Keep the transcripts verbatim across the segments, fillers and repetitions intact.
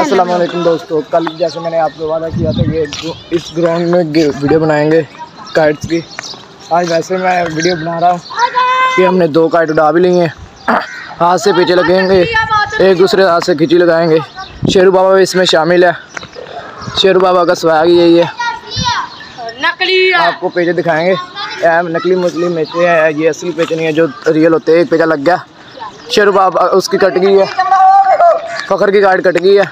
अस्सलाम वालेकुम दोस्तों, कल जैसे मैंने आपको वादा किया था ये इस ग्राउंड में वीडियो बनाएंगे काइट्स की। आज वैसे मैं वीडियो बना रहा हूँ कि हमने दो काइट उड़ा भी ली हैं। हाथ से पीछे लगेंगे, एक दूसरे हाथ से खिंची लगाएंगे। शेरू बाबा भी इसमें शामिल है। शेरू बाबा का स्वैग यही है। नकली आपको पेचे दिखाएंगे। नकली मुस्लिम पेचे है, ये असली पेचे नहीं है जो रियल होते हैं। एक पेचा लग गया, शेरू बाबा उसकी कट गई है, फखर की काट कट गई है।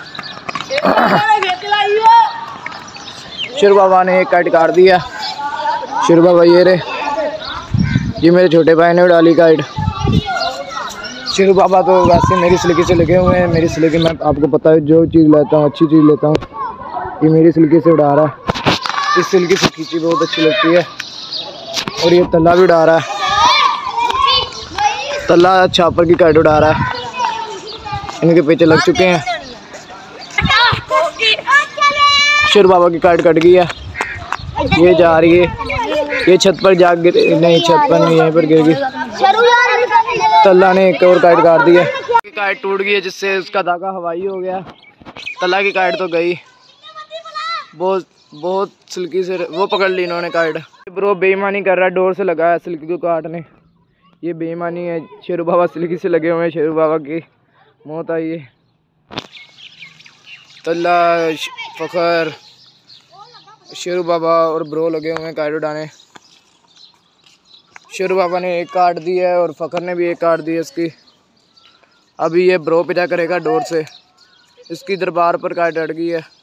शेरू बाबा ने एक काट काट दिया। शेरू बाबा ये रे, ये मेरे छोटे भाई ने उड़ा ली काट। शेरू बाबा तो वैसे मेरी सिलकी से लगे हुए हैं। मेरी सिलकी में आपको पता है जो चीज़ लेता हूँ अच्छी चीज़ लेता हूँ। ये मेरी सिलकी से उड़ा रहा है। इस सिलकी से खींची बहुत अच्छी लगती है। और ये तल्ला भी उड़ा रहा है। तल्ला छापर की काट उड़ा रहा है। इनके पीछे लग चुके हैं। शेरू बाबा की काट कट गई है। ये जा रही है, ये छत पर जा गिर नहीं, छत पर नहीं, यहीं पर गिर गई। तल्ला ने एक और काट काट दी है। काट टूट गई है जिससे उसका धागा हवाई हो गया। तल्ला की काट तो गई, बहुत बहुत सिल्की से वो पकड़ ली इन्होंने काट। ब्रो बेईमानी कर रहा है, डोर से लगाया सिल्की को काटने। ये बेईमानी है। शेरू बाबा सिल्की से लगे हुए हैं। शेरू बाबा की मौत आई है। तल्ला, फखर, शेरू बाबा और ब्रो लगे हुए हैं काट उड़ाने। शेरू बाबा ने एक काट दी है और फखर ने भी एक काट दी है इसकी। अभी ये ब्रो पिटा करेगा डोर से। इसकी दरबार पर काट अट गई है।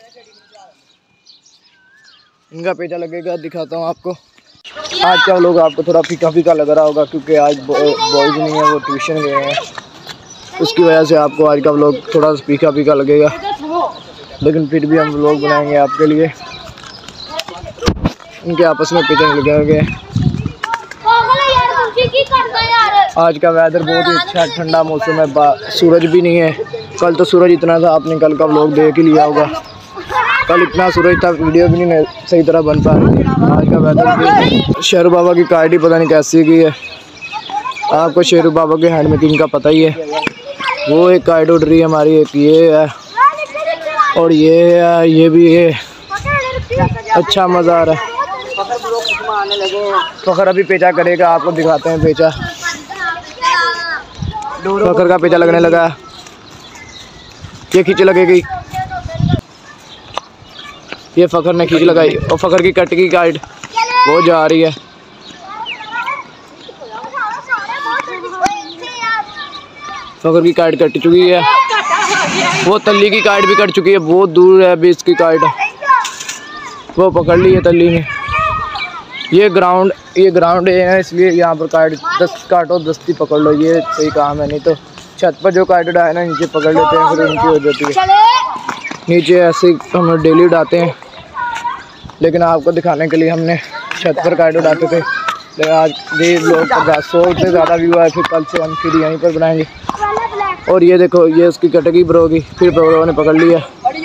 इनका पेचा लगेगा, दिखाता हूँ आपको। आज का लोग आपको थोड़ा फीका फीका लग रहा होगा क्योंकि आज बॉयज़ नहीं है, वो ट्यूशन गए हैं। उसकी वजह से आपको आज का व्लॉग थोड़ा फीका फीका लगेगा, लेकिन फिर भी हम व्लॉग बनाएंगे आपके लिए। इनके आपस में पेचे लगे गए। आज का वेदर बहुत ही अच्छा, ठंडा मौसम है, सूरज भी नहीं है। कल तो सूरज इतना था, आपने कल का व्लॉग देख ही लिया होगा। कल इतना सूरज था, वीडियो भी नहीं सही तरह बन पा रही थी। आज का वेदर। शेरू बाबा की काट ही पता नहीं कैसी की है। आपको शेरू बाबा के हैंड मेकिंग का पता ही है। वो एक काट उड़ रही है हमारी, एक ये है और ये है, ये भी है। अच्छा मज़ा आ रहा है। फखर अभी पेचा करेगा, आपको दिखाते हैं पेचा। फखर का पेचा लगने लगा, ये खींच लगेगी। ये फखर ने खींच लगाई और फखर की कट की काट वो जा रही है। फखर की काट कट चुकी है। वो तल्ली की काट भी कट चुकी है, बहुत दूर है अभी इसकी काट। वो पकड़ ली है तल्ली ने। ये ग्राउंड ये ग्राउंड है इसलिए यहाँ पर काट दस काटो दस्ती पकड़ लो, ये सही काम है। नहीं तो छत पर जो काट उड़ाए ना नीचे पकड़ लेते हैं, फिर उनकी हो जाती है। नीचे ऐसे हम डेली उड़ाते हैं, लेकिन आपको दिखाने के लिए हमने छत पर काट उड़ाते थे। लेकिन आज भी लोग पचास सौ से ज़्यादा व्यू आए, फिर कल से हम फिर यहीं पर बनाएंगे। और ये देखो, ये उसकी कटगी ब्रो की, फिर ब्रो ने पकड़ लिया।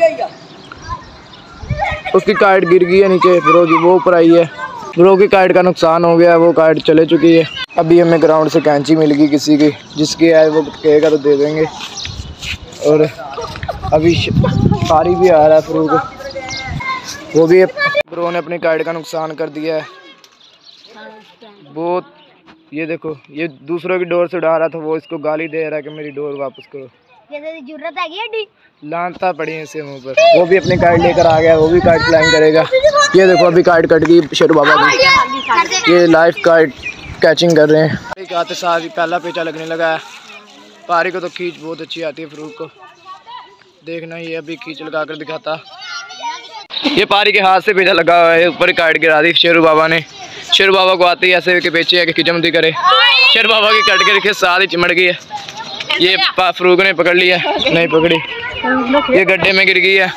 उसकी काट गिर गई है नीचे, ब्रो की वो ऊपर आई है। ब्रो की काट का नुकसान हो गया, वो काट चले चुकी है। अभी हमें ग्राउंड से कैंची मिल गई किसी की, जिसकी है वो कहेगा तो दे देंगे। और अभी पारी भी आ रहा है फ्रूक, वो भी ब्रो ने अपनी काट का नुकसान कर दिया है बहुत। ये देखो, ये दूसरों की डोर से उड़ा रहा था, वो इसको गाली दे रहा है कि मेरी डोर वापस करो। जरूरत है लानता पड़ी है इसे मुँह पर। वो भी अपनी काट लेकर आ गया, वो भी काट फ्लाइंग करेगा। ये देखो अभी काट कट गई शेरू बाबा की। ये लाइव काट कैचिंग कर रहे हैं। आते साथ ही पहला पेचा लगने लगा है। पारी को तो खींच बहुत अच्छी आती है फ्रूक को, देखना। ये अभी खींच लगा कर दिखाता। ये पारी के हाथ से पेचा लगा हुआ है, ऊपर काट गिरा दी शेरू बाबा ने। शेरू बाबा को आती है ऐसे के पेचे है कि खिचमती करे। शेरू बाबा की कट के साथ ही चिमड़ गई है। ये फ्रूक ने पकड़ लिया, नहीं पकड़ी, ये गड्ढे में गिर गई है।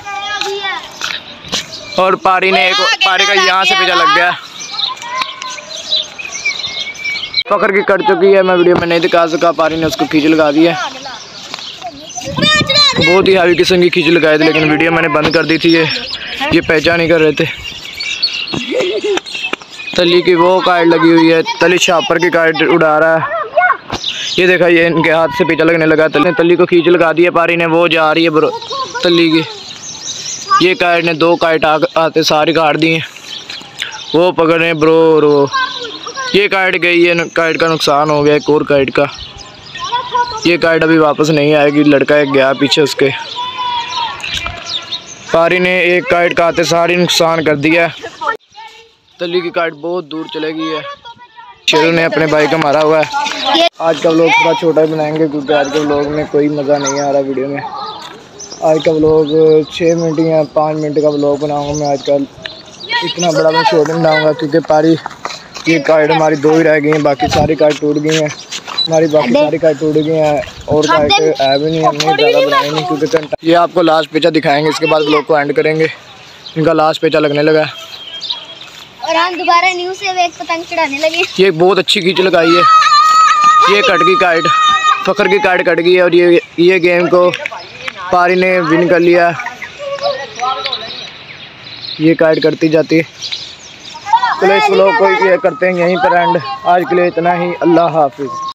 और पारी ने एक पारी का यहाँ से पेचा लग गया। फखर की कट चुकी है, मैं वीडियो में नहीं दिखा सका। पारी ने उसको खींच लगा दी है, बहुत ही हैवी किस्म की खींच लगाई थी, लेकिन वीडियो मैंने बंद कर दी थी। ये ये पहचान नहीं कर रहे थे। तली की वो काट लगी हुई है, तली छापर की काट उड़ा रहा है। ये देखा, ये इनके हाथ से पीछा लगने लगा। तली तली को खींच लगा दिया पारी ने, वो जा रही है ब्रो। तली की। ये काइट ने दो काइट आ, आते सारी काट दी हैं। वो पकड़े ब्रो और वो ये काइट गई है, काइट का नुकसान हो गया एक और काइट का। ये काइट अभी वापस नहीं आएगी, लड़का एक गया पीछे उसके। पारी ने एक काइट का आते सारी नुकसान कर दिया। तली की काइट बहुत दूर चले गई है। शेरू ने अपने भाई का मारा हुआ है। आज का व्लॉग थोड़ा छोटा ही बनाएंगे क्योंकि आज के व्लॉग में कोई मज़ा नहीं आ रहा वीडियो में। आज का व्लॉग छः मिनट या पाँच मिनट का व्लॉग बनाऊंगा मैं। आजकल इतना बड़ा मैं शॉर्ट नहीं बनाऊंगा क्योंकि पारी ये काइट हमारी दो ही रह गई हैं, बाकी सारी काइट टूट गई हैं। हमारी बाकी सारी काइट टूट गई हैं और काइट है भी नहीं, हमने ज़्यादा बनाई नहीं क्योंकि ये आपको लास्ट पेचा दिखाएंगे। इसके बाद व्लॉग को एंड करेंगे। इनका लास्ट पेचा लगने लगा है और हम दोबारा न्यू से एक पतंग चढ़ाने लगे। ये बहुत अच्छी खींच लगाई है। ये कट गई काइट, फखर की काइट कट गई है और ये ये गेम को पारी ने विन कर लिया। ये काइट करती जाती है। चलो इस व्लॉग को ये करते हैं यहीं पर एंड। आज के लिए इतना ही। अल्लाह हाफिज़।